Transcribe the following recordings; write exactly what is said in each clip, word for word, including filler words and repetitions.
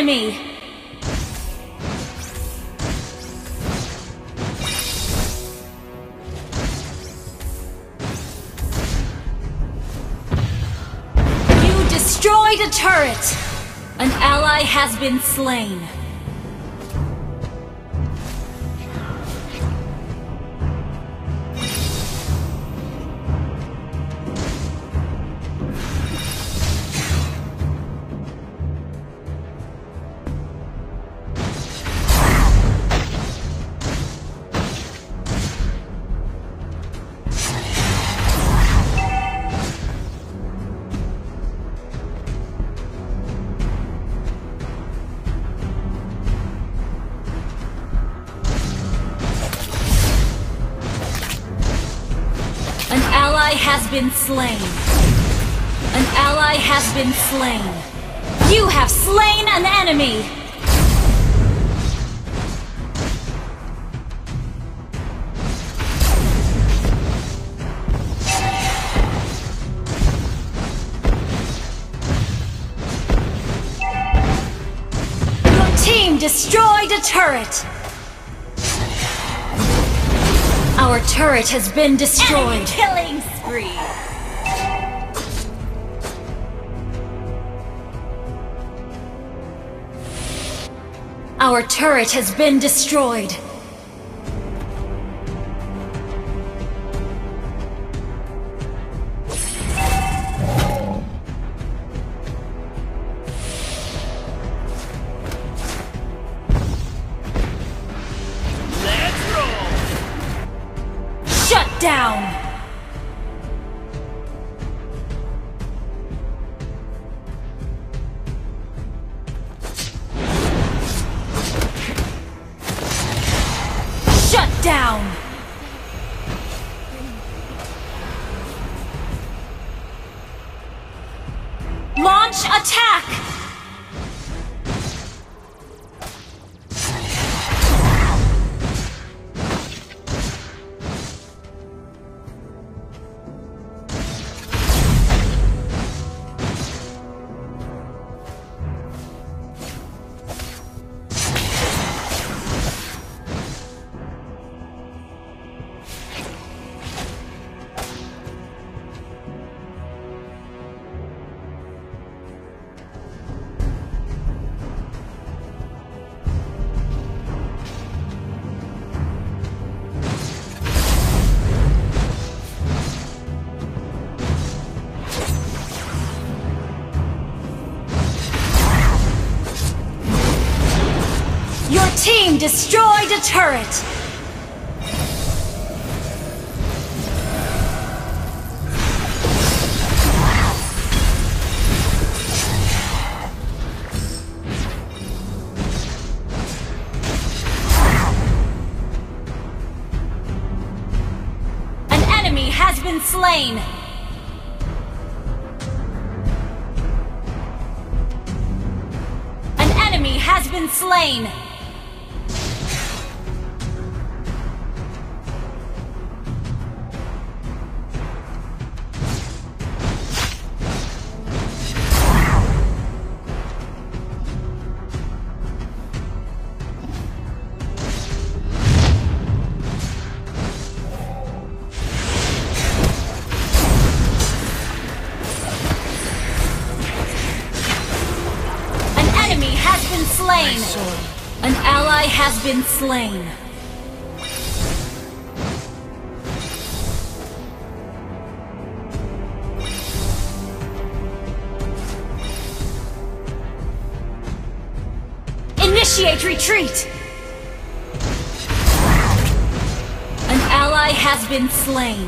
enemy! You destroyed a turret! An ally has been slain. Has been slain. An ally has been slain. You have slain an enemy! Your team destroyed a turret! Our turret has been destroyed. Enemy killing spree. Our turret has been destroyed. Down! Shut down! Launch attack! Your team destroyed a turret! An enemy has been slain! An enemy has been slain! Slain. An ally has been slain. Initiate retreat! An ally has been slain.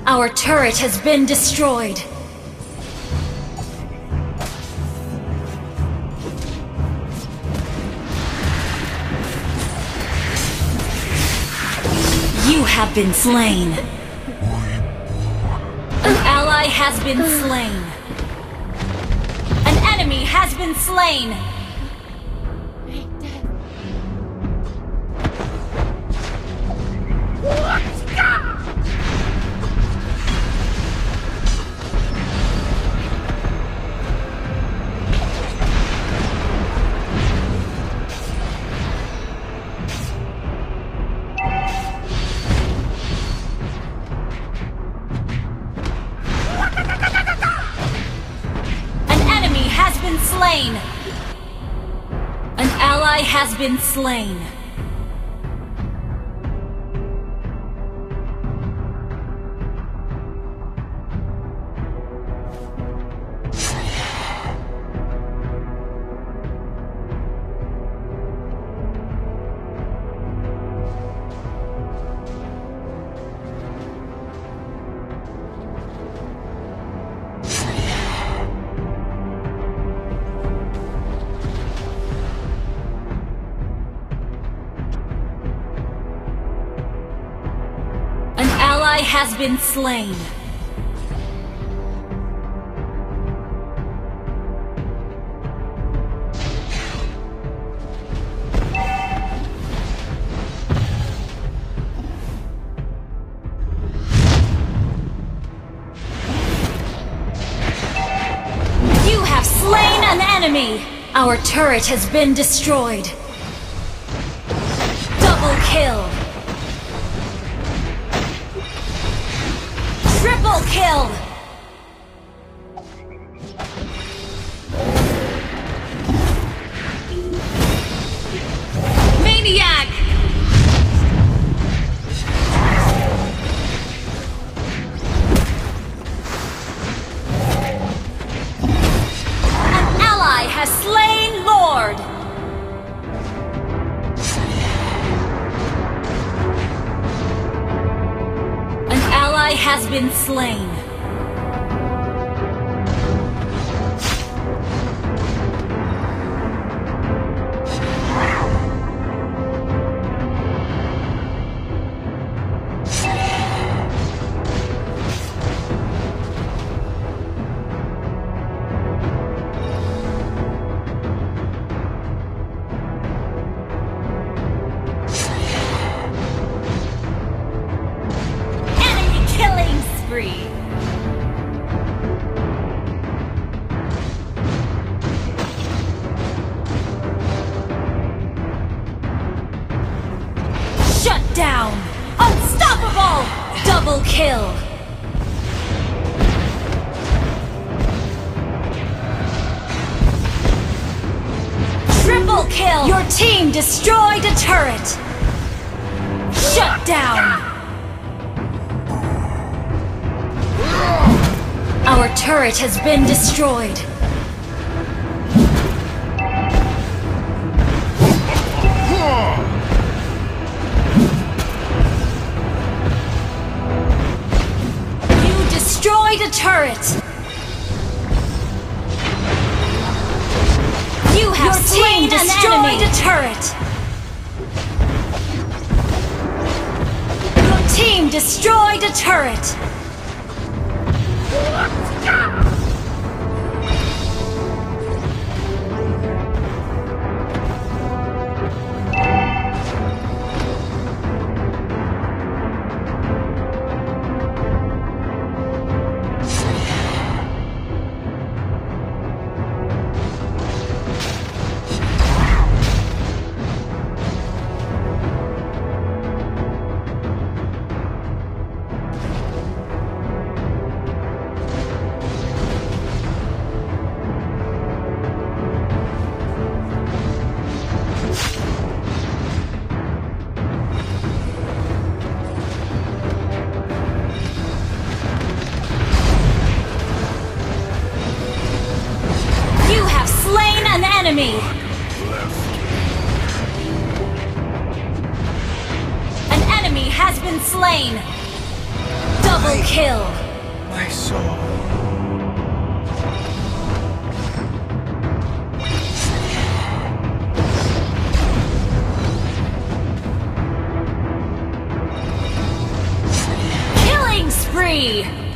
Our turret has been destroyed. You have been slain. An ally has been slain. An enemy has been slain. Slain. An ally has been slain. Has been slain. You have slain an enemy. Our turret has been destroyed. Double kill. Triple kill! Maniac! An ally has slain Lord! Has been slain. Shut down! Unstoppable! Double kill! Triple kill! Your team destroyed a turret! Shut down! Our turret has been destroyed. You destroyed a turret. You have Your slain team destroyed a turret. Your team destroyed a turret. Enemy! An enemy has been slain! Double Double kill. My soul. Killing spree.